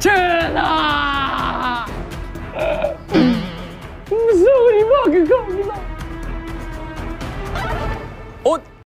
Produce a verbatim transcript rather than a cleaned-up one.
天哪！唔收你媽嘅講啦！我